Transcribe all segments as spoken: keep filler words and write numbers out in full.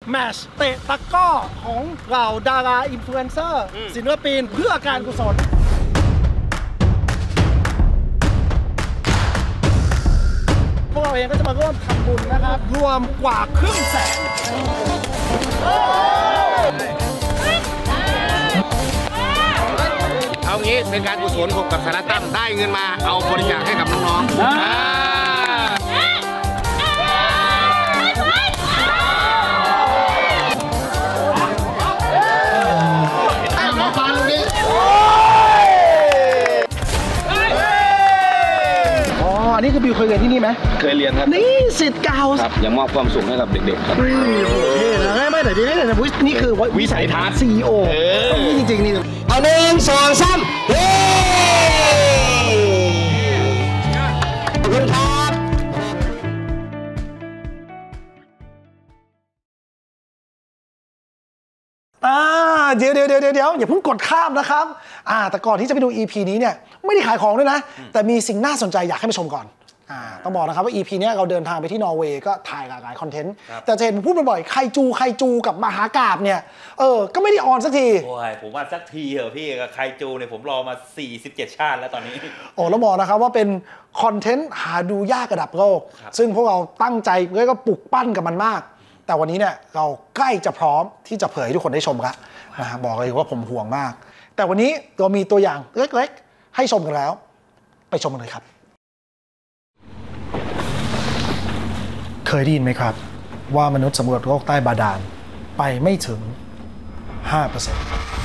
แมตช์เตะตะก้อของเหล่าดาราอินฟลูเอนเซอร์ศิลปินเพื่อการกุศลพวกเราเองก็จะมาร่วมทำบุญนะครับรวมกว่าครึ่งแสนเอางี้เป็นการกุศลผมกับคณะตั้มได้เงินมาเอาบริจาคให้กับน้องๆอันนี้คือบิวเคยเรียนที่นี่ไหมเคยเรียนครับนี่ศิษย์เก่าครับยังมอบความสุขให้กับเด็กๆครับโอเคนะไม่แต่ที่นี่เนี่ยนี่คือวิสัยทัศน์ซี อี โอนี่จริงๆนี่เอาหนึ่งสองสามเฮ้ขอบคุณครับอ่าเดี๋ยวเดี๋ยวเดี๋ยวเดี๋ยวอย่าเพิ่งกดข้ามนะครับอ่าแต่ก่อนที่จะไปดู อี พี นี้เนี่ยไม่ได้ขายของด้วยนะแต่มีสิ่งน่าสนใจอยากให้ไปชมก่อนอ่าต้องบอกนะครับว่า อี พี นี้เราเดินทางไปที่นอร์เวย์ก็ถ่ายหลากหลายคอนเทนต์แต่จะเห็นพูดบ่อยๆไคจูไคจูกับมหากาพย์เนี่ยเออก็ไม่ได้ออนสักทีโอ้ยผมว่าสักทีเหรอพี่กับไคจูเนี่ยผมรอมาสี่สิบเจ็ดชาติแล้วตอนนี้โอ้แล้วบอกนะครับว่าเป็นคอนเทนต์หาดูยากระดับโลกซึ่งพวกเราตั้งใจแล้วก็ปลุกปั้นกับมันมากแต่วันนี้เนี่ยเราใกล้จะพร้อมที่จะเผยให้ทุกคนได้ชมแล้วนะฮะบอกเลยว่าผมห่วงมากแต่วันนี้เรามีตัวอย่างเล็กๆให้ชมกันแล้วไปชมกันเลยครับเคยได้ยินไหมครับว่ามนุษย์สำรวจโลกใต้บาดาลไปไม่ถึง ห้าเปอร์เซ็นต์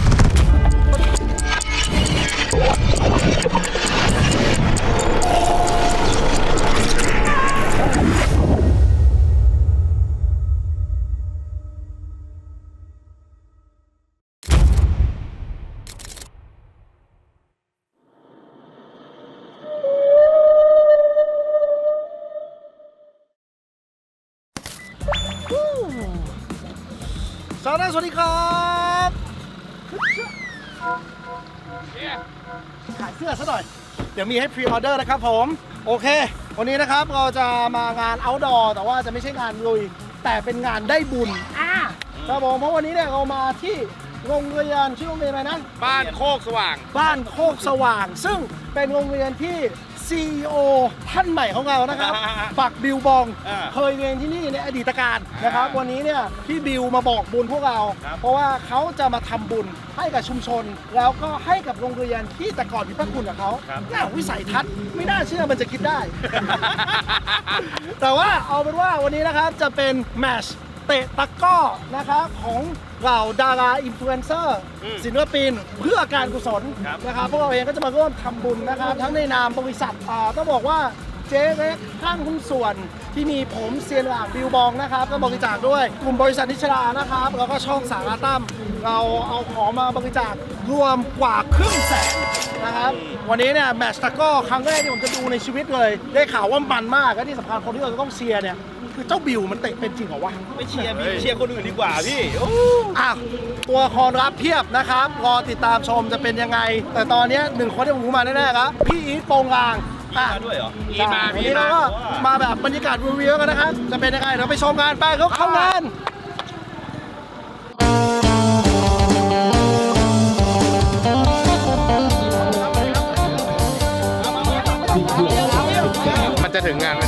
สวัสดีครับขายเสื้อซะหน่อยเดี๋ยวมีให้พรีออเดอร์นะครับผมโอเควันนี้นะครับเราจะมางาน outdoor แต่ว่าจะไม่ใช่งานลุยแต่เป็นงานได้บุญอ่าครับผมเพราะวันนี้เนี่ยเรามาที่โรงเรียนชื่อโรงเรียนอะไรนะบ้านโคกสว่างบ้านโคกสว่างซึ่งเป็นโรงเรียนที่ ซี อี โอ ท่านใหม่ของเรานะครับปักบิวบองเคยเรียนที่นี่ในอดีตการนะครับวันนี้เนี่ยพี่บิวมาบอกบุญพวกเราเพราะว่าเขาจะมาทำบุญให้กับชุมชนแล้วก็ให้กับโรงเรียนที่แต่ก่อนมีพระคุณกับเขาน่าวิสัยทัศน์ไม่น่าเชื่อมันจะคิดได้ แต่ว่าเอาเป็นว่าวันนี้นะครับจะเป็นแมตช์เตะตะก้อนะครับของเหล่าดาราอินฟลูเอนเซอร์ศิลปินเพื่อการกุศลนะครับพวกเราเองก็จะมาร่วมทำบุญนะครับทั้งในนามบริษัทต้องบอกว่าเจ๊เล็กข้างหุ้นส่วนที่มีผมเซียนหลางบิวบองนะครับก็บริจาคด้วยกลุ่มบริษัทนิชรานะครับแล้วก็ช่องสาราตั้มเราเอาของมาบริจาครวมกว่าครึ่งแสนนะครับวันนี้เนี่ยแมตช์ตะก้อครั้งแรกที่ผมจะดูในชีวิตเลยได้ข่าวว่ามันมากและที่สำคัญคนที่เราจะต้องเชียร์เนี่ยคือเจ้าบิวมันเตะเป็นจริงเหรอวะไม่เชียร์พี่เชียร์คนอื่นดีกว่าพี่อ่ะตัวละครรับเพียบนะครับรอติดตามชมจะเป็นยังไงแต่ตอนนี้หนึ่งคนที่ผมรู้มาแน่ๆครับพี่อีทโปงลางมาด้วยเหรออีทมาพี่มาก็มาแบบบรรยากาศวิวๆกันนะครับจะเป็นยังไงเราไปชมงานไปแล้วเข้างานมันจะถึงงานไหม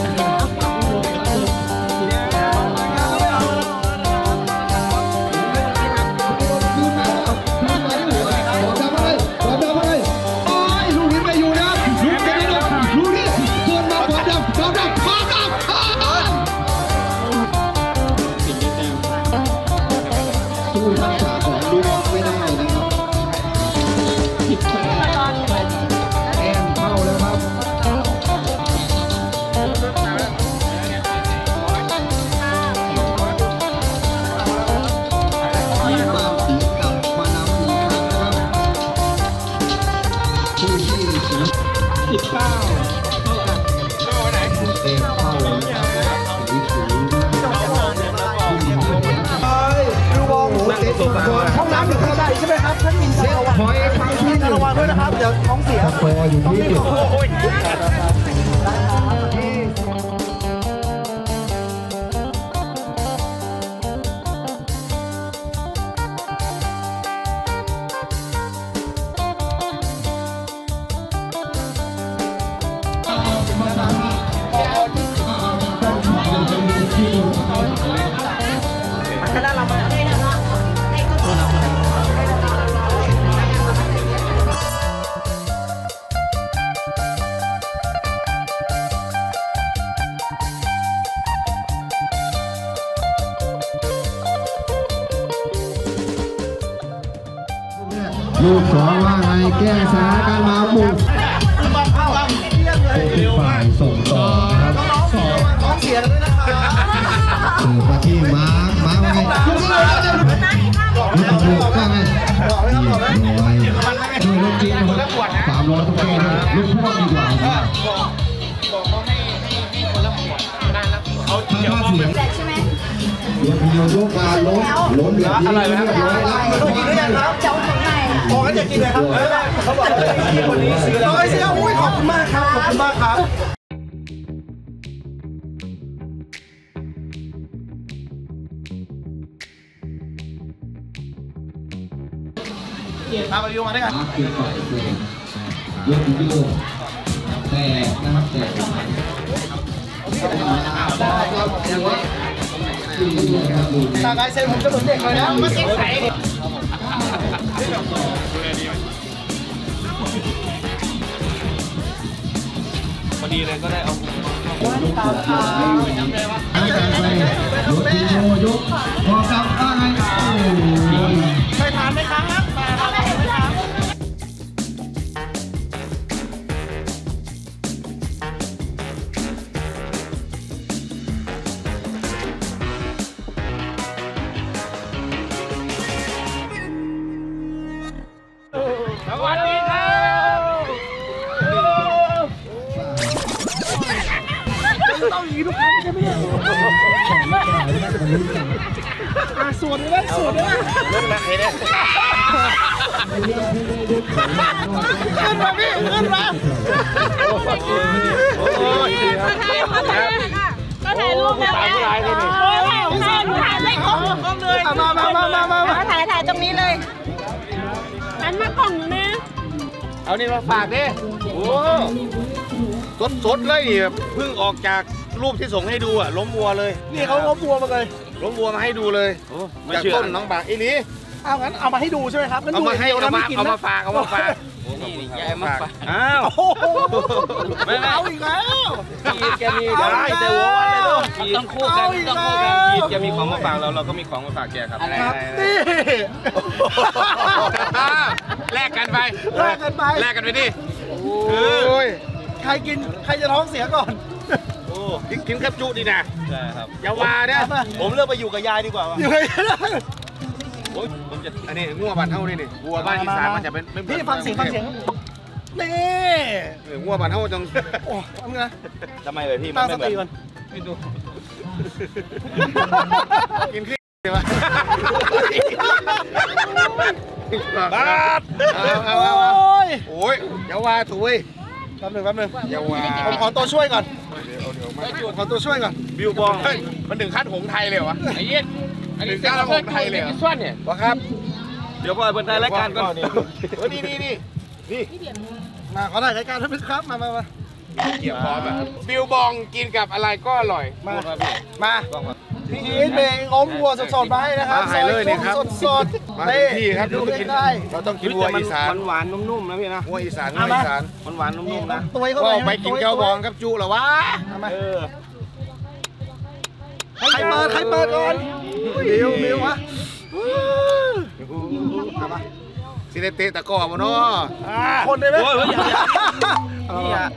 ห้องน้ำอยู่ข้างใดใช่ไหมครับท่านมินจะระวังระวังด้วยนะครับเดี๋ยวท้องเสียอยู่ที่ลูกสองว่าไงแก้สถานการณ์มาหมุนบังเข้าบังเที่ยงเลยเป็นฝ่ายส่งต่อนะครับน้องๆส่งมาท้องเสียกันด้วยนะครับเสิร์ฟมาที่มาร์คมาร์คว่าไงลูกเลยลูกลูกว่าไงเรียบร้อยด้วยลูกจีนนะครับสามร้อยต้องแก้ด้วยลูกพ่วงดีกว่าครับถ้าเสียงเดี๋ยวพี่โยยกมาล้มล้มแบบนี้เรียบร้อยแล้วต้องกินหรือยังครับเจ้าของไหนบอกกันจะกินเลยครับเขาบอกว่าจะกินคนนี้ซื้อแล้วร้อยซื้ออุ้ยขอบคุณมากครับขอบคุณมากครับมาไปดูมาด้วยกันมาร์คเก็บไปเสร็จยกโยกแต่นะครับแต่ตาไกเซนผมจะเหมือนเด็กเลยนะมาเก็บไข่พอดีเลยก็ได้เอาตามทางยกทีโยยกพอกับอะไรโอ้ยเคยทานไหมครับมาทานไหมครับสวัสดีครับต้องอย่างนี้ทุกครั้งใช่ไหมเนี่ยอ่ะสวดเลยสวดเลยเล่นนะเห็นไหมขึ้นมาพี่ขึ้นมาโอ้ยมาถ่ายมาถ่ายก็ถ่ายรูปแล้วไงถ่ายถ่ายถ่ายถ่ายเลยของของเลยมามามามามามาถ่ายถ่ายตรงนี้เลยหันมากล่องอยู่นะเอานี่มาฝากดิโอ้สดสดเลยนี่แบบเพิ่งออกจากรูปที่ส่งให้ดูอะล้มวัวเลยนี่เขาเอาบัวมาเลยล้มวัวมาให้ดูเลยจากต้นน้องบากอีนี้เอางั้นเอามาให้ดูใช่ไหมครับงั้นเอาดูมาให้ดี๋ยวเอานะมาไกินเอานะมาฝากเอามาฝากนี่ยายมาฝากอ้าวโอ้โหเอาอีกแล้วพี่แกมีได้แต่หัววันเลยลูกต้องคู่กันต้องคู่กันพี่แกมีของมาฝากเราเราก็มีของมาฝากแกครับครับนี่แลกกันไปแลกกันไปแลกกันไปดิโอ้ยใครกินใครจะท้องเสียก่อนโอ้กินกินแคบจุดีนะใช่ครับอย่าวาเนี่ยผมเลือกไปอยู่กับยายดีกว่าอยู่ไหนโอ้ยผมจะอันนี้งัวบ้านเท่านี่นี่งัวบ้านอีสานมันจะเป็นไม่หมือนพี่ฟังเสียงฟังเสียงนี่เอองัวบ้านเท่าจังโอ้ทำไงทำไมเลยพี่มัตั้นงสไม่เหมือตินก่อนกินขี้เลยวะบาดเอาเอาโอเอา้ยโอ้ยอย่าวาถุยแป๊บหนึงแป๊บหนึงอย่าวาผมขอตัวช่วยก่อนขอตัวช่วยก่อนบิวบองเฮ้ยมันถึงขั้นหงไทยเลยวะไอ้เย็ดถึงขั้นหงไทยเลยเหรอส่วนเนี่ยวะครับเดี๋ยวพอเปิดรายการก่อนเออนี่นี่นี่นี่มาขอถ่ายรายการท่านผู้ชมครับมามามาเกี่ยวพร้อมอ่ะบิวบองกินกับอะไรก็อร่อยมามาพี่อีทเบงอมวัวสดๆมาให้นะครับมาให้เลยนี่ครับสดๆมาถึงที่ครับดูเราต้องกินได้เราต้องกินวัวอีสานหวานนุ่มๆนะพี่นะวัวอีสานวัวอีสานหวานนุ่มๆนะตัวเข้าก็ไปไปกินแก้วบองกับจุเหรอวะเอามาเออใครเปิดใครเปิดก่อนบิวบิววะสิเนเตะตะก้อบ่เนาะคนได้ไหมโอ้ยอย่าอย่าเอานี่ล่ะอ่ะ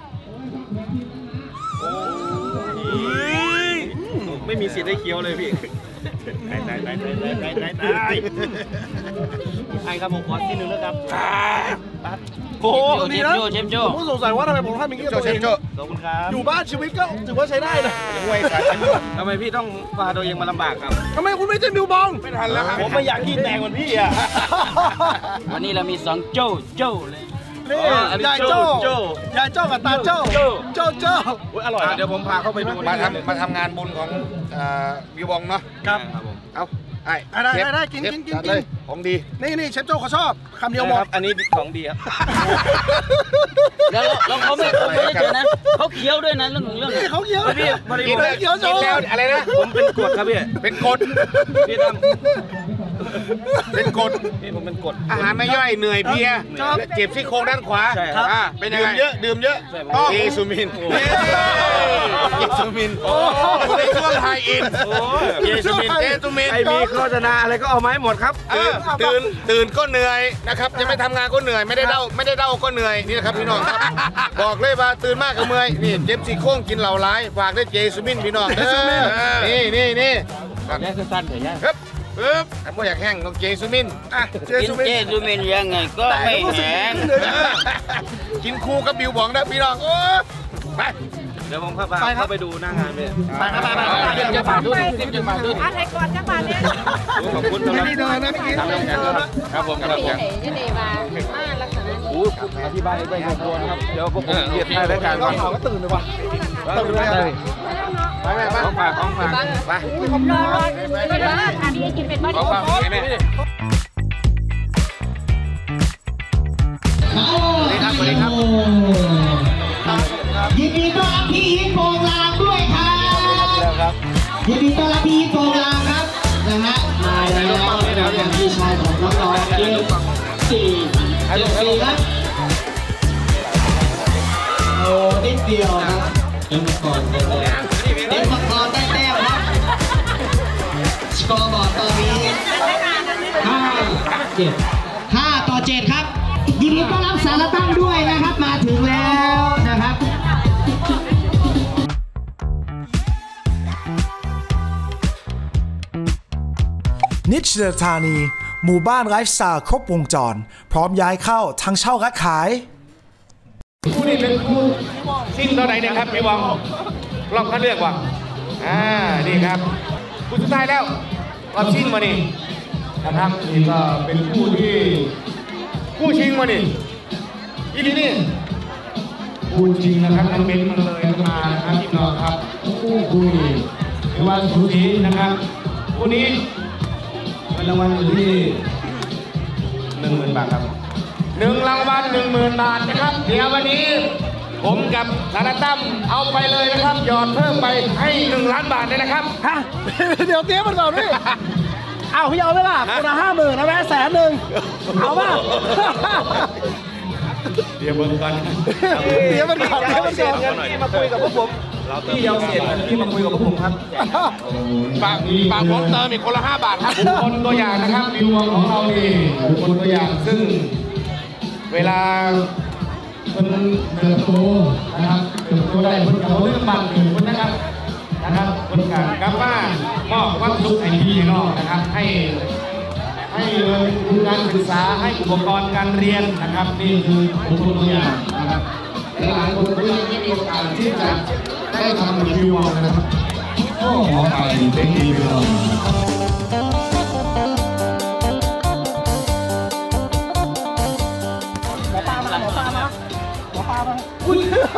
ไม่มีสิทธิ์ได้เคี้ยวเลยพี่ได้ได้ได้ได้ได้ได้ได้ใช่ครับผมขอที่หนึ่งนะครับโอ้โหดีนะเชฟโจผมก็สงสัยว่าทำไมผมทำอย่างนี้กับโจตัวเชเอฟงโจขอบคุณครับอยู่บ้านชีวิตก็ถือว่าใช้ได้นะวัวอีสานทำไมพี่ต้องพาตัวเองมาลำบากครับทำไมคุณไม่ใช่บิวบองไม่ทันแล้วครับผมไม่อยากขี้แตกเหมือนพี่อ่ะ วันนี้เรามีสองโจ้โจ้เลยนี่อ๋ออันนี้ยายโจ้โจ้ยายโจ้กับตาโจ้โจ้โจ้โจ้อร่อยเดี๋ยวผมพาเข้าไปดูมาทำมาทำงานบุญของบิวบองเนาะครับครับผมเอาไอ้ได้เชฟได้ได้กินเชฟกินกินจัดเลยของดีนี่นี่เชฟโจ้เขาชอบคำเดียวหมดอันนี้ของดีครับแล้วแล้วเขาไม่เขาไม่ได้เจอนะเขาเคี้ยวด้วยนะเรื่องของเรื่องนี่เขาเขียวพี่พอดีกินผมแล้วเขียวโชกินว์แล้วอะไรนะผมเป็นกรดครับพี่เป็นกฎพี่ตั้มเป็นกดนี่ผมเป็นกดอาหารไม่ย่อยเหนื่อยเพลียเจ็บซี่โครงด้านขวาใช่ครับอ่าเป็นยังไงดื่มเยอะดื่มเยอะเจซูมินเจซูมินโอ้ในช่วงไทยอินเจซูมินเจซูมินไอมีโฆษณาอะไรก็เอามาให้หมดครับตื่นตื่นตื่นก็เหนื่อยนะครับจะไม่ทำงานก็เหนื่อยไม่ได้เล่าไม่ได้เล่าก็เหนื่อยนี่นะครับพี่น้องครับบอกเลยว่าตื่นมากก็เมื่อยนี่เจ็บซี่โครงกินเหล่าร้ายฝากด้วยเจซูมินพี่น้องเด้อนี่นี่นี่แย่สั้นๆเถอะย่าปึ๊บปึ๊บถ้าไม่อยากแห้งต้องเจซูมินอ่ะเจซูมินเจซูมินยังไงก็ไม่แห้งกินคู่กับบิวบองนะพี่น้องโอ้ไปเดี๋ยวผมเข้าไปเข้าไปดูหน้างานเลยไปครับไปไปไปเดี๋ยวจะฝากด้วยเดี๋ยวจะฝากด้วยอะไรก่อนจะมาเนี่ยขอบคุณสำหรับนี่เดินนะพี่กิ๊กครับผมครับผมจะเดบามาลักษณะโอ้อธิบายไปหมดตัวนะครับเดี๋ยวพวกผมเรียนให้รายการก็ก่อนถามว่าตื่นเลยว่ะตื่นเลยไปไปไปของฝากของฝากไปรอรอเป็นบ้านอันนี้กินเป็นบ้านของฝากไงแม่สวัสดีครับสวัสดีครับยินดีต้อนรับพี่ฮิปโปงลางด้วยครับยินดีต้อนรับพี่ฮิปโปงลางครับนะฮะมาแล้วนะครับพี่ชายของน้องๆเอฟสี่เอฟสี่ครับโอ้นิดเดียวครับเอ็มก่อนเลยเอ็มก่อนได้แต้มครับสกอร์บอร์ดตอนนี้ห้าเจ็ดห้าต่อเจ็ดครับยินดีต้อนรับสารตั้งด้วยนะครับมาถึงแล้วนะครับนิชเดอร์ธานีหมู่บ้านไลฟ์สไตล์ครบวงจร พร้อมย้ายเข้าทั้งเช่าและขายคู่นี้เป็นคู่ชิงเท่าไหร่เนี่ยครับพี่บองรอบคัดเลือกว่ะอ่านี่ครับคู่สุดท้ายแล้วรอบชิงมานี่นะครับนี่ก็เป็นคู่ที่คู่ชิงมานี่อีนี่นี่คู่ชิงนะครับมันเป็นมันเลยมานะครับพี่น้องครับคู่คุยในวันสุดนี้นะครับคู่นี้เงินรางวัลอยู่ที่หนึ่งหมื่นบาทครับหนึ่งรางวัลหนึ่งหมื่นบาทนะครับเดี๋ยววันนี้ผมกับสารตั้มเอาไปเลยนะครับหยอดเพิ่มไปให้หนึ่งล้านบาทเลยนะครับฮะเดี๋ยวเตี้ยมันก่อนพี่เอาพี่เอาไหมล่ะคนละห้าหมื่นนะแม่แสนหนึ่งเอาป่ะเดี๋ยวเบิ่งก่อนเตี้ยมันก่อนเตี้ยมันก่อนพี่มาคุยกับพวกผมพี่ยาวเสียงพี่มาคุยกับพวกผมครับฝากฝากผมเติมอีกคนละห้าบาทครับบุคคลตัวอย่างนะครับวิวของเรานี่บุคคลตัวอย่างซึ่งเวลาคนเติบโตนะครับเติบโตได้คนเขาเรื่องบัตรหนึ่งคนนะครับนะครับคนกลางกับว่ามอบความสุขให้พี่น้องนะครับให้ให้ทุนการศึกษาให้อุปกรณ์การเรียนนะครับนี่คือบุคคลตัวอย่างนะครับหลายคนก็ยังไม่มีโอกาสที่จะได้ทำรีวิวนะครับโอ้ขอไปเป็นรีวิวหมอปลามาหมอปลามาหมอปลามาอุ้ย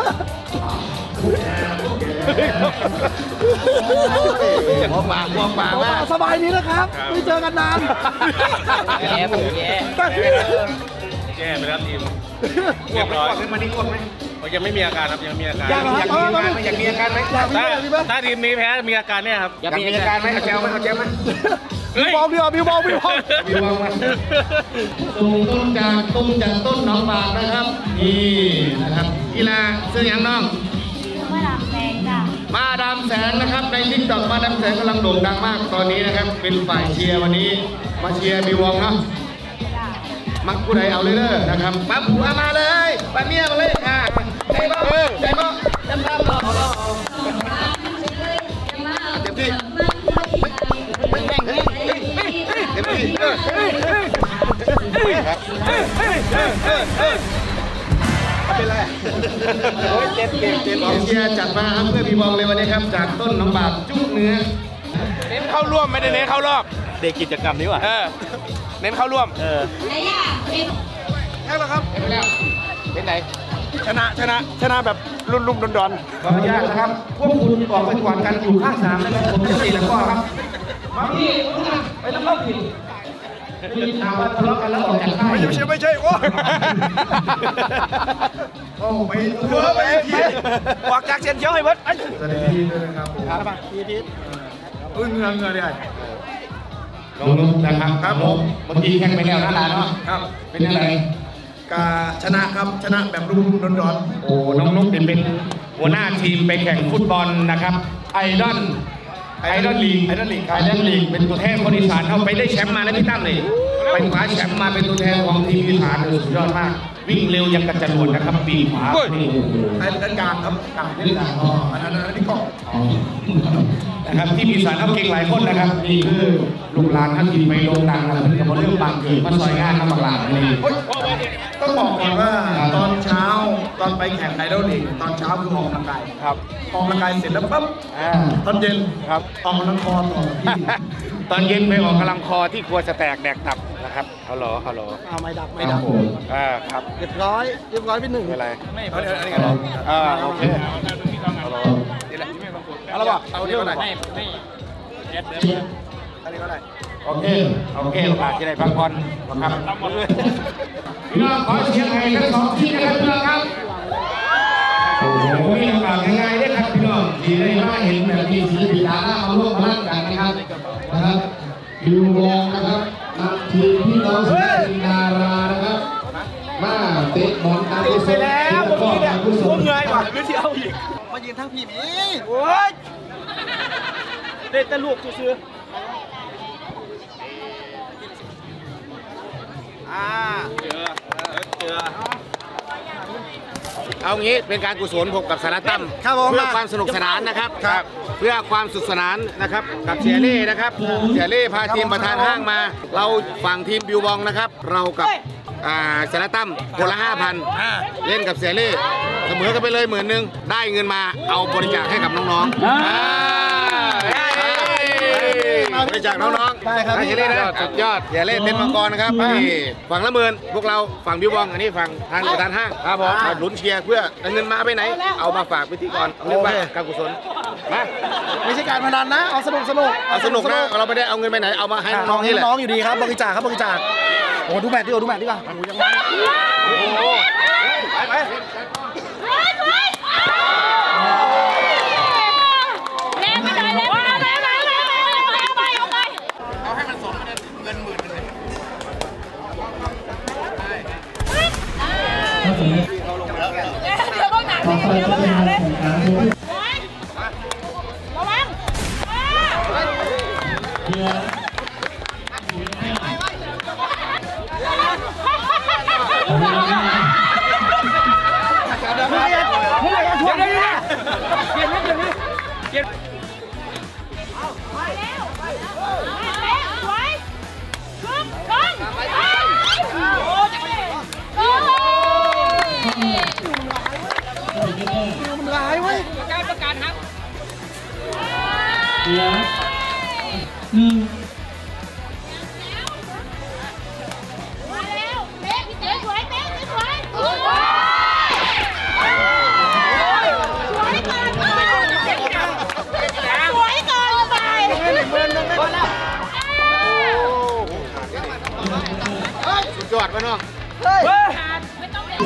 หัวปากหัวปากมากสบายดีนะครับไม่เจอกันนานแย่ผมแย่แย่ไปแล้วทีมเรียบร้อยขึ้นมานี่กดไหมยังไม่มีอาการครับยังมีอาการอยากอยากมีอาการไหมอยากมีอาการไหมอยากมีถ้าอยากมีไหมถ้าทีมนี้แพ้มีอาการเนี่ยครับอยากมีอาการไหมเอาแจวไหมเอาแจวไหมบิวบอลบิวบิวบอลบิวบอลบิวบอลมาต้นต้นจากต้นจากต้นหนองบากนะครับนี่นะครับกีฬาเสื้อยังน้องมาดามแดงจ้ะมาดามแสงนะครับในทิกตอกมาดามแสงกำลังโด่งดังมากตอนนี้นะครับเป็นฝ่ายเชียร์วันนี้มาเชียร์บิวบอลเนาะมักผู้ใดเอาเลยเด้อนะครับปั๊บมามาเลยปาเมียมาเลยอ่าใจบ้าใจบ้าจำบ้าต่อเดี๋ยวพี่ไม่แบ่งเดี๋ยวพี่เป็นไรโอ้ยเจ็บเจ็บเจ็บของเชียร์จัดมาครับเพื่อพี่บอลเลยวันนี้ครับจากต้นน้องบาทจุ๊เนื้อเน้นเข้าร่วมไม่ได้เน้นเข้ารอบเด็กกิจกรรมนี้ว่ะเออเน้นเข้าร่วมเออไหนอ่ะเป็นแค่แล้วครับเป็นแล้วเป็นไหนชนะชนะชนะแบบรุ่นรุ่มดอนดอนขออนุญาตนะครับพวกคุณออกไปกวาดกันอยู่ข้างสนามนะครับผมจะตีตะก้อครับมาพี่ไปแล้วเข้าผิดได้ยินข่าวว่าทะเลาะกันแล้วออกจากค่ายไม่ใช่ไม่ใช่โอ้โอ้ไปตัวไปทีวากจากเชียนเชียวให้เบิร์ดไอ้สวัสดีพี่ด้วยนะครับผมครับพี่ทิศอึ้งเงือเงือได้น้องนุ๊กนะครับครับผมเมื่อกี้แข่งไปแล้วนะหลานเนาะครับเป็นยังไงกาชนะครับชนะแบบรุ่มร้อนๆโอ้น้องนุ๊กเป็นหัวหน้าทีมไปแข่งฟุตบอลนะครับไอดอลไอดอลลีกไอดอลลีกไอดอลลีกเป็นตัวแทนคนอีสานเขาไปได้แชมป์มาแล้วพี่ตั้มเลยไปคว้าแชมป์มาเป็นตัวแทนของทีมอีสานสุดยอดมากวิ่งเร็วยังกระจรวดนะครับปีขวานี่ไอ้ด้านกลางครับกลางด้านกลางอ๋ออันนั้นอันนี้ก็นะครับที่มีสารเขาเก่งหลายคนนะครับนี่คือลูกหลานท่านที่ไปโด่งดังนะเพื่อนกับเรื่องบางเกิดมาซอยงานมาบางหลานนี่ต้องบอกก่อนว่าตอนเช้าตอนไปแข่งไอดอลลีกตอนเช้าคือออกกำลังกายครับออกกำลังกายเสร็จแล้วปั๊บตอนเย็นครับออกกำลังคอต่อตอนเย็นไปออกกำลังคอที่ครัวสแต็กแดกตับนะครับฮัลโหลฮัลโหลเอาไม่ดับไม่ดับอ่าครับเรียบร้อยเรียบร้อยเป็นหนึ่งอะไรไม่เอาอันนี้กันอ่าโอเคฮัลโหลเอาละบ่เอาเดี๋ยวก่อนไม่ไม่เด็ดเดี๋ยวอันนี้ก็ได้โอเคโอเคโอกาสที่ได้พักผ่อนนะครับพี่น้องขอเชียร์ให้ทั้งสองทีมนะครับพี่น้องครับโอ้โหมีโอกาสง่ายๆได้ครับพี่น้องที่ได้มาเห็นแบบนี้ศิลปินดารามาร่วมมาลั่นกันนะครับนะครับบิววองนะครับนำทีมพี่น้องศิลปินดารานะครับมาเตะบอลตามกุศลแล้วเมื่อกี้เนี่ยผมเหนื่อยว่ะไม่เที่ยวอีกมายืนทั้งทีมอีกโอ้ยเด็ดแต่ลูกซื้ออ่าเจอเจอเอางี้เป็นการกุศลผมกับสารตั้มเพื่อความสนุกสนานนะครับเพื่อความสุขสนานนะครับกับเสียเล่นะครับเสียเล่พาทีมประธานห้างมาเราฝั่งทีมบิวบองนะครับเรากับสารตั้มคนละห้าพันเล่นกับเสียเล่เสมอกันไปเลยหมื่นหนึ่งได้เงินมาเอาบริจาคให้กับน้องๆบริจาคน้องๆได้ครับเสียเล่นะสุดยอดเสียเล่เต้นมังกรนะครับนี่ฝั่งละหมื่นพวกเราฝั่งบิวบองอันนี้ฝั่งทางประธานห้างครับผมลุ้นเชียร์เพื่อเงินมาไปไหนเอามาฝากพิธีกรเรียกว่าการกุศลมาไม่ใช่การพนันนะเอาสนุกสนุกเอาสนุกนะเราไม่ได้เอาเงินไปไหนเอามาให้น้องนี่แหละน้องอยู่ดีครับบริจาคครับบริจาคโอ้ดูแมทดิโอดูแมทดิป่ะโอ้ยังมันโอ้ไปไปต่อไปจะเป็นการแข่งขันระวังเดี๋ยวมันร้ายเว้ยการประกาศครับเดี๋ยวหนึ่งมาแล้วเต๊ะพี่เต๊ะสวยเต๊ะสวยสวยสวยเกินไปสวยเกินไปสุดยอดป่ะน้องไม่ต้องเป็น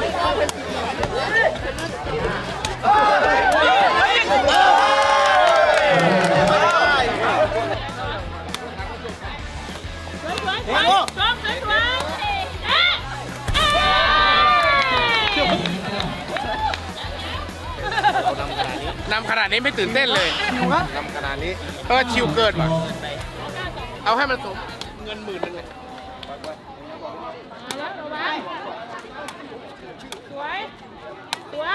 นำขนาดนี้ไม่ตื่นเต้นเลยนำขนาดนี้เออชิวเกินว่ะเอาให้มันสมเงินหมื่นนึงเลยสวยสวย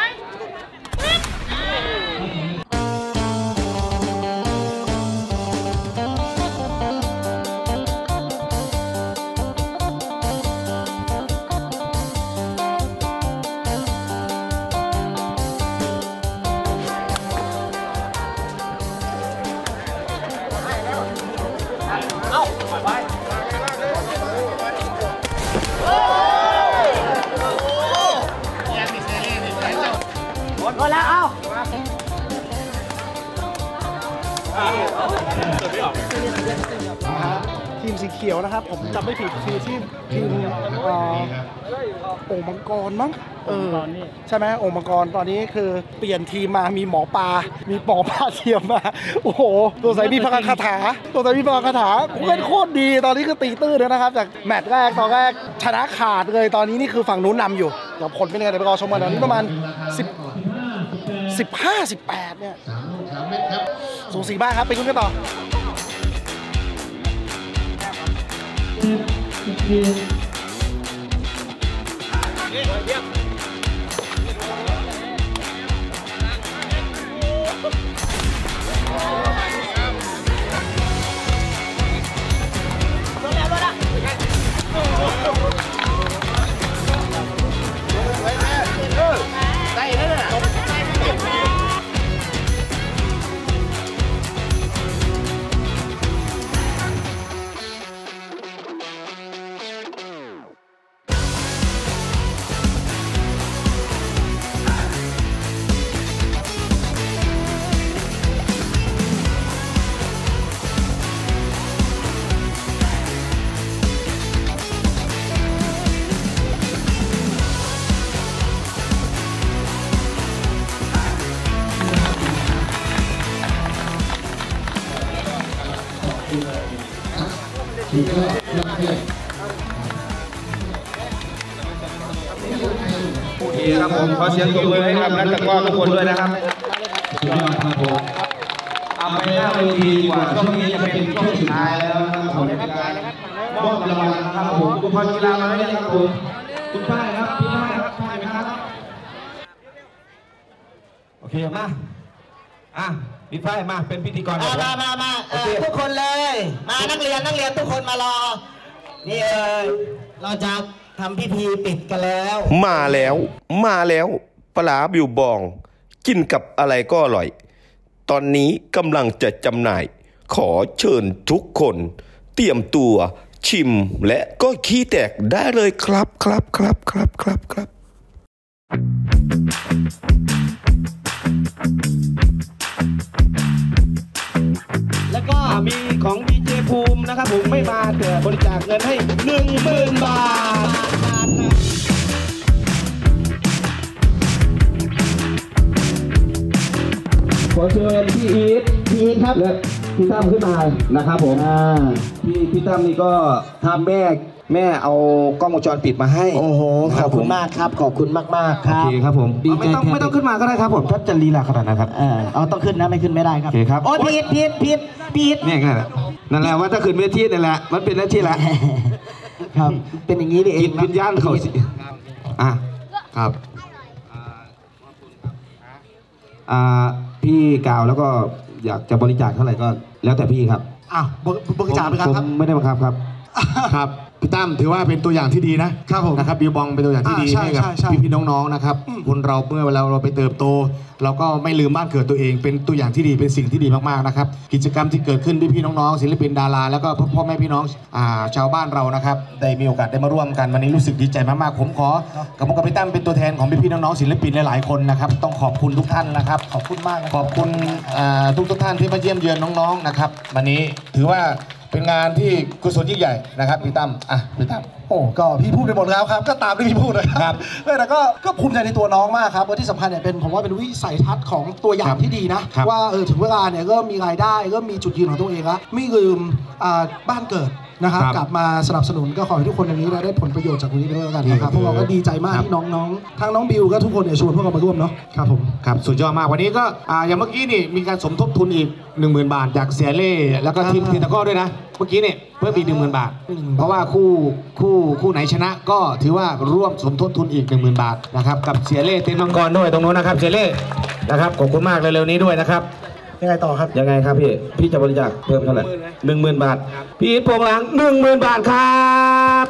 ก็แล้วเอ้าทีมสีเขียวนะครับผมจำไม่ผิดคือที่ทีมเอ่อโอ่งมังกรมั้งเออใช่ไหมโอ่งมังกรตอนนี้คือเปลี่ยนทีมมามีหมอปลามีหมอปลาเทียมมาโอ้โหตัวใส่มีพลังคาถาตัวใส่มีพลังคาถาเป็นโคตรดีตอนนี้คือตีตื้นแล้วนะครับจากแมตช์แรกตอนแรกชนะขาดเลยตอนนี้นี่คือฝั่งนู้นนำอยู่เดี๋ยวผลเป็นยังไงเดี๋ยวไปรอชมกันตอนนี้ประมาณสิบ สิบห้า สิบแปดเนี่ยสูสีบ้างครับไปลุ้นกันต่อดีครับผมขอเสียงปรบมือให้กับนักตะกร้อทุกคนด้วยนะครับเอาไปหน้าเวทีดีกว่าช่วงนี้จะเป็นช่วงสุดท้ายแล้วนะครับมอบรางวัลนะครับผมอุปกรณ์กีฬามาให้ครับผมคุณป้ายครับพี่ป้ายครับป้ายไหมครับโอเคมาอ่ะพี่ป้ายมาเป็นพิธีกรมามามามาทุกคนเลยมานักเรียนนักเรียนทุกคนมารอนี่เอ่ยเราจะทำพิธีปิดกันแล้วมาแล้วมาแล้วปลาบิวบองกินกับอะไรก็อร่อยตอนนี้กำลังจะจำหน่ายขอเชิญทุกคนเตรียมตัวชิมและก็ขี้แตกได้เลยครับครับครับครับครับครับแล้วก็มีของดีเจภูมินะครับผมไม่มาแต่บริจาคเงินให้หนึ่งหมื่นบาทขอเชิญพี่อีทพี่อีทครับและพี่ตั้มขึ้นมานะครับผมพี่พี่ตั้มนี่ก็ทำแม่แม่เอากล้องวงจรปิดมาให้โอ้โหขอบคุณมากครับขอบคุณมากมากครับโอเคครับผมไม่ต้องไม่ต้องขึ้นมาก็ได้ครับผมถ้าจะลีลาขนาดนั้นครับเออเอาต้องขึ้นนะไม่ขึ้นไม่ได้ครับโอเคครับโอ้พีดพีดพีดพีดนี่แหละนั่นแหละว่าถ้าขึ้นเวทีนั่นแหละมันเป็นหน้าที่แหละครับเป็นอย่างนี้เองวิญญาณเขาสิอ่ะครับอ่าพี่กล่าวแล้วก็อยากจะบริจาคเท่าไหร่ก็แล้วแต่พี่ครับอ้าวบริจาคไปครับผมไม่ได้บังคับครับครับพี่ตั้มถือว่าเป็นตัวอย่างที่ดีนะครับผมนะครับบิวบองเป็นตัวอย่างที่ดีให้กับพี่พี่น้องๆนะครับคนเราเมื่อเวลาเราไปเติบโตเราก็ไม่ลืมบ้านเกิดตัวเองเป็นตัวอย่างที่ดีเป็นสิ่งที่ดีมากๆนะครับกิจกรรมที่เกิดขึ้นพี่พี่น้องๆศิลปินดาราแล้วก็พ่อแม่พี่น้องชาวบ้านเรานะครับได้มีโอกาสได้มาร่วมกันวันนี้รู้สึกดีใจมากๆผมขอกับผมกับพี่ตั้มเป็นตัวแทนของพี่พี่น้องๆศิลปินหลายๆคนนะครับต้องขอบคุณทุกท่านนะครับขอบคุณมากขอบคุณทุกทุกท่านที่มาเยี่ยมเยือนน้องๆนะครับวันนี้ถือว่าเป็นงานที่กุศลยิ่งใหญ่นะครับพี่ตั้มอ่ะพี่ตั้มโอ้ก็พี่พูดไปหมดแล้วครับก็ตามที่พี่พูดนะครับแต่ก็ก็ภูมิใจในตัวน้องมากครับและที่สำคัญเนี่ยเป็นผมว่าเป็นวิสัยทัศน์ของตัวอย่างที่ดีนะว่าเออถึงเวลาเนี่ยก็มีรายได้ก็มีจุดยืนของตัวเองแล้วไม่ลืมบ้านเกิดนะครับกลับมาสนับสนุนก็ขอให้ทุกคนในนี้ได้ผลประโยชน์จากตรงนี้ไปด้วยกันนะครับพวกเราก็ดีใจมากที่น้องๆทั้งน้องบิวก็ทุกคนเนี่ยชวนพวกเรามาร่วมเนาะครับผมครับสุดยอดมากวันนี้ก็อย่างเมื่อกี้นี่มีการสมทบทุนอีก หนึ่งหมื่น บาทจากเสียเล่แล้วก็ทีมทีมตะก้อด้วยนะเมื่อกี้เนี่ยเพิ่มอีก หนึ่งหมื่น บาทเพราะว่าคู่คู่คู่ไหนชนะก็ถือว่าร่วมสมทบทุนอีก หนึ่งหมื่น บาทนะครับกับเสียเล่เต็นมังกรด้วยตรงนู้นนะครับเสียเล่นะครับขอบคุณมากเร็วๆนี้ด้วยนะครับยังไงต่อครับยังไงครับพี่พี่จะบริจาคเพิ่มเท่าไหร่หนึ่งหมื่นบาทพี่อีทโปร่งหลังหนึ่งหมื่นบาทครับ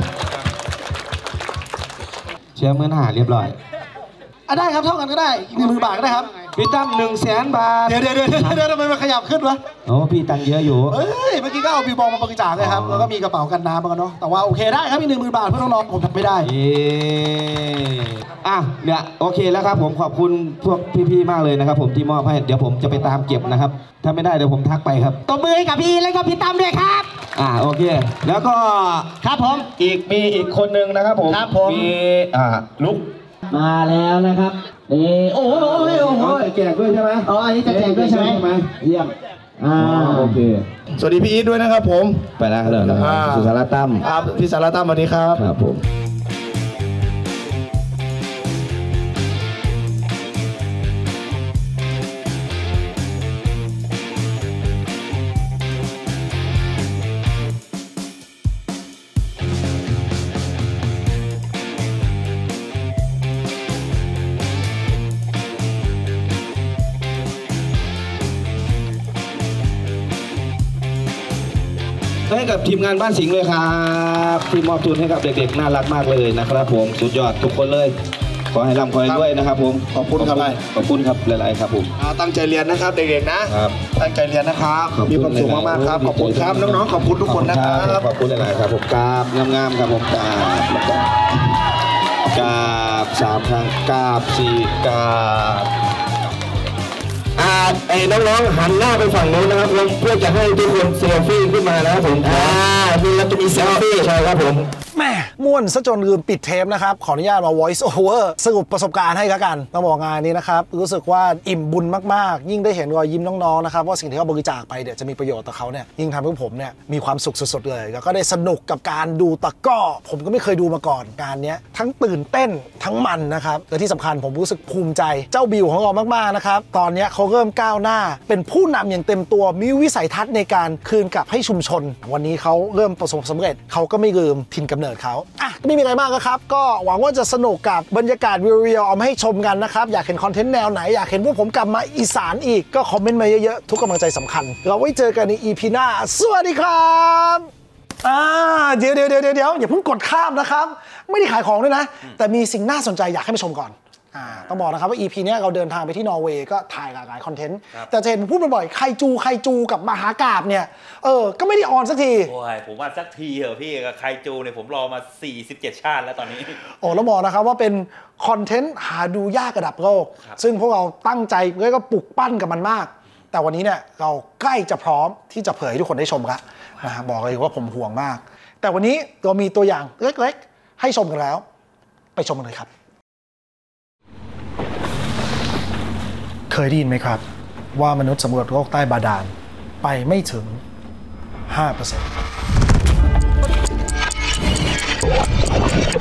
เชื่อเมื่อหาเรียบร้อยอ่ะได้ครับเท่ากันก็ได้อีกหนึ่งหมื่นบาทก็ได้ครับพี่ตั้มหนึ่งแสนบาทเดี๋ยวเดี๋ยวเดี๋ยวเดี๋ยวทำไมมันขยับขึ้นวะโอ้พี่ตังค์เยอะอยู่เอ้ยเมื่อกี้ก็เอาบิวบองมาบริจาคเลยครับแล้วก็มีกระเป๋ากันน้ำมากันเนาะแต่ว่าโอเคได้ครับมีหนึ่งหมื่นบาทเพื่อน้องๆผมทำไม่ได้เออ่ะเนี่ยโอเคแล้วครับผมขอบคุณพวกพี่ๆมากเลยนะครับผมที่มอบให้เดี๋ยวผมจะไปตามเก็บนะครับถ้าไม่ได้เดี๋ยวผมทักไปครับตบมือให้กับพี่แล้วก็พี่ตั้มด้วยครับอ่าโอเคแล้วก็ครับผมอีกมีอีกคนหนึ่งนะครับผมครับผมมีอ่าลุกมาแล้วนะครับนี่โอ้โหโอ้โหโอ้โหจะแจกด้วยใช่ไหมอ๋ออันนี้จะแจกด้วยใช่ไหมเยี่ยมอ่าโอเคสวัสดีพี่อีทด้วยนะครับผมไปแล้วเลยนะครับสุสาราตั้มครับพี่สาราตั้มสวัสดีครับครับผมให้กับทีมงานบ้านสิงห์เลยครับที่มอบทุนให้กับเด็กๆน่ารักมากเลยนะครับผมสุดยอดทุกคนเลยขอให้ร่ำขอให้ด้วยนะครับผมขอบคุณครับขอบคุณครับหลายๆครับผมตั้งใจเรียนนะครับเด็กๆนะครับตั้งใจเรียนนะครับมีความสุขมากๆครับขอบคุณครับน้องๆขอบคุณทุกคนนะครับขอบคุณหลายๆครับผมกราบงามๆครับผมกราบกราบสามครั้งกราบสี่กราบอ่าไอ้น้องๆหันหน้าไปฝั่งนู้นนะครับเพื่อจะให้ทุกคนเซลฟี่ขึ้นมานะครับผมอ่ามีเราจะมีเซลฟี่ใช่ครับผมแม่ม่วนซะจนลืมปิดเทปนะครับขออนุญาตมา voice over สรุปประสบการณ์ให้แล้วกันต้องบอกงานนี้นะครับรู้สึกว่าอิ่มบุญมากๆยิ่งได้เห็นรอยยิ้มน้องๆนะครับว่าสิ่งที่เขาบริจาคไปเดี๋ยวจะมีประโยชน์ต่อเขาเนี่ยยิ่งทำให้ผมเนี่ยมีความสุขสุดๆเลยแล้วก็ได้สนุกกับการดูตะก้อผมก็ไม่เคยดูมาก่อนการนี้ทั้งตื่นเต้นทั้งมันนะครับและที่สำคัญผมรู้สึกภูมิใจเจ้าบิวของเรามากๆนะครับตอนนี้เขาเริ่มก้าวหน้าเป็นผู้นำอย่างเต็มตัวมีวิสัยทัศน์ในการคืนกลับให้ชุมชนวันนี้เขาเริ่มประสบความสำเร็จเขาก็ไม่ลืมถิ่นกำเนิดเขาอ่ะไม่มีอะไรมากครับก็หวังว่าจะสนุกกับบรรยากาศเรียวๆเอามาให้ชมกันนะครับอยากเห็นคอนเทนต์แนวไหนอยากเห็นพวกผมกลับมาอีสานอีกก็คอมเมนต์มาเยอะๆทุกกำลังใจสำคัญเราไว้เจอกันใน อี พี หน้าสวัสดีครับอ่าเดี๋ยวเดี๋ยวเดี๋ยวเดี๋ยวอย่าเพิ่งกดข้ามนะครับไม่ได้ขายของด้วยนะแต่มีสิ่งน่าสนใจอยากให้ไปชมก่อนอ่าต้องบอกนะครับว่า อี พี นี้เราเดินทางไปที่นอร์เวย์ก็ถ่ายหลากหลายคอนเทนต์แต่จะเห็นผมพูดบ่อยๆไคจูไคจูกับมหากาพย์เนี่ยเออก็ไม่ได้ออนสักทีโอ้ยผมว่าสักทีเหรอพี่กับไคจูเนี่ยผมรอมาสี่สิบเจ็ดชาติแล้วตอนนี้โอ้แล้วบอกนะครับว่าเป็นคอนเทนต์หาดูยากระดับโลกซึ่งพวกเราตั้งใจแล้วก็ปลุกปั้นกับมันมากแต่วันนี้เนี่ยเราใกล้จะพร้อมที่จะเผยให้ทุกคนได้ชมแล้วนะฮะบอกเลยว่าผมห่วงมากแต่วันนี้เรามีตัวอย่างเล็กๆให้ชมกันแล้วไปชมกันเลยครับเคยได้ยินไหมครับว่ามนุษย์สำรวจโลกใต้บาดาลไปไม่ถึง ห้าเปอร์เซ็นต์